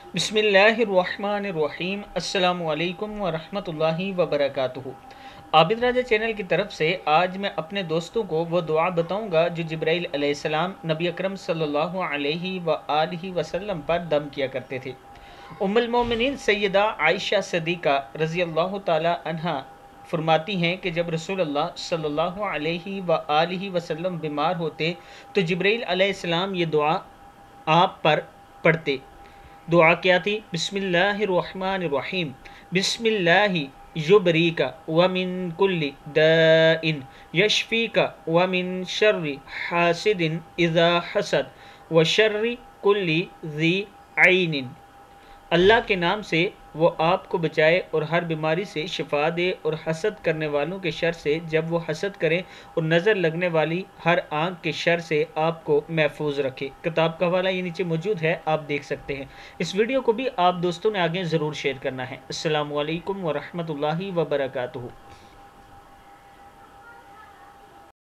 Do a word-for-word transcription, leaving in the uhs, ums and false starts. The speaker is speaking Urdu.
بسم اللہ الرحمن الرحیم۔ السلام علیکم ورحمۃ اللہ وبرکاتہ۔ عابد راجہ چینل کی طرف سے آج میں اپنے دوستوں کو وہ دعا بتاؤں گا جو جبرائیل علیہ السلام نبی اکرم صلی اللہ علیہ وآلہ وسلم پر دم کیا کرتے تھے۔ ام المومنین سیدہ عائشہ صدیقہ رضی اللہ تعالی عنہا فرماتی ہیں کہ جب رسول اللہ صلی اللہ علیہ وآلہ وسلم بیمار ہوتے تو جبرائیل علیہ السلام یہ دعا آپ پر پڑھتے۔ دعا کیا تھی؟ بسم اللہ الرحمن الرحیم، بسم اللہ یبریک ومن کل داء یشفیک ومن شر حاسد اذا حسد وشر کل ذی عین۔ اللہ کے نام سے وہ آپ کو بچائے اور ہر بیماری سے شفا دے اور حسد کرنے والوں کے شر سے جب وہ حسد کریں، اور نظر لگنے والی ہر آنکھ کے شر سے آپ کو محفوظ رکھے۔ کتاب کا حوالہ یہ نیچے موجود ہے، آپ دیکھ سکتے ہیں۔ اس ویڈیو کو بھی آپ دوستوں نے آگے ضرور شیئر کرنا ہے۔ السلام علیکم ورحمۃ اللہ وبرکاتہ۔